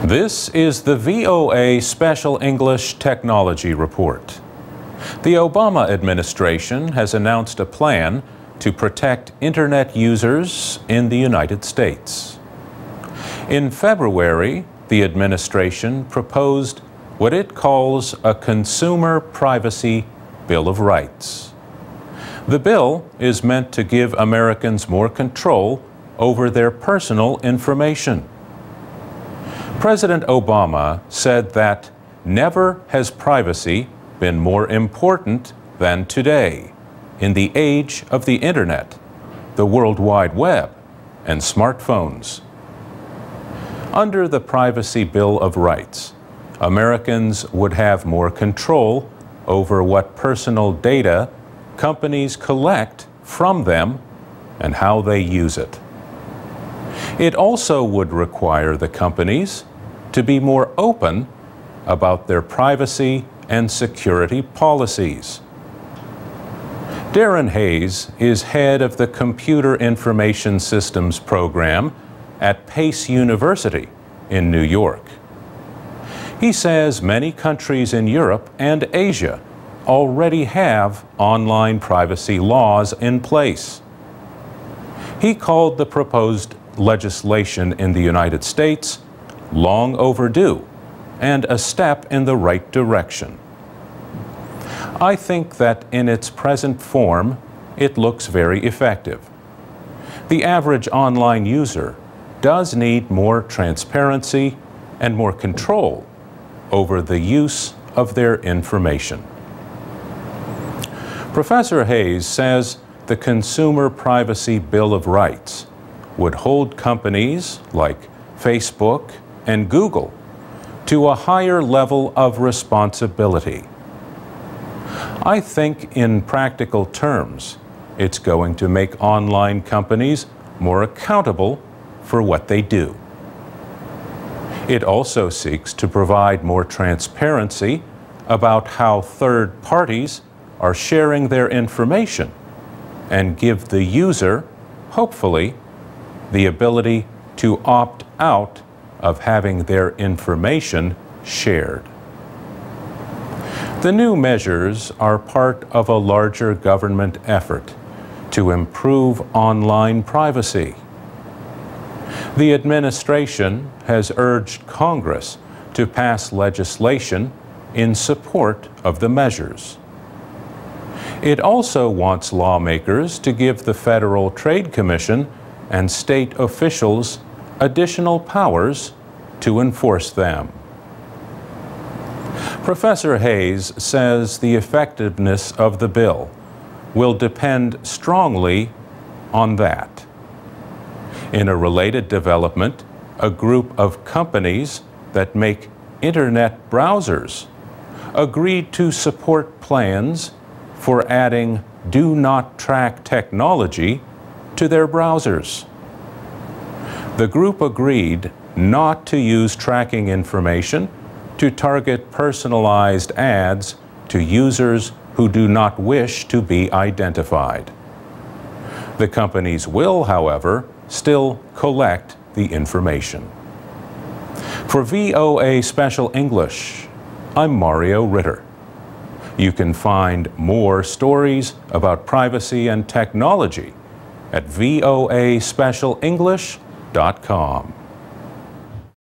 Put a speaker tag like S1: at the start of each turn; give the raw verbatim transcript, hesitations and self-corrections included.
S1: This is the V O A Special English Technology Report. The Obama administration has announced a plan to protect Internet users in the United States. In February, the administration proposed what it calls a Consumer Privacy Bill of Rights. The bill is meant to give Americans more control over their personal information. President Obama said that never has privacy been more important than today, in the age of the Internet, the World Wide Web, and smartphones. Under the Privacy Bill of Rights, Americans would have more control over what personal data companies collect from them and how they use it. It also would require the companies to be more open about their privacy and security policies. Darren Hayes is head of the Computer Information Systems program at Pace University in New York. He says many countries in Europe and Asia already have online privacy laws in place. He called the proposed legislation in the United States long overdue and a step in the right direction. I think that in its present form, it looks very effective. The average online user does need more transparency and more control over the use of their information. Professor Hayes says the Consumer Privacy Bill of Rights would hold companies like Facebook and Google to a higher level of responsibility. I think in practical terms, it's going to make online companies more accountable for what they do. It also seeks to provide more transparency about how third parties are sharing their information and give the user, hopefully, the ability to opt out of having their information shared. The new measures are part of a larger government effort to improve online privacy. The administration has urged Congress to pass legislation in support of the measures. It also wants lawmakers to give the Federal Trade Commission and state officials additional powers to enforce them. Professor Hayes says the effectiveness of the bill will depend strongly on that. In a related development, a group of companies that make Internet browsers agreed to support plans for adding do not track technology to their browsers. The group agreed not to use tracking information to target personalized ads to users who do not wish to be identified. The companies will, however, still collect the information. For V O A Special English, I'm Mario Ritter. You can find more stories about privacy and technology at V O A special english dot com.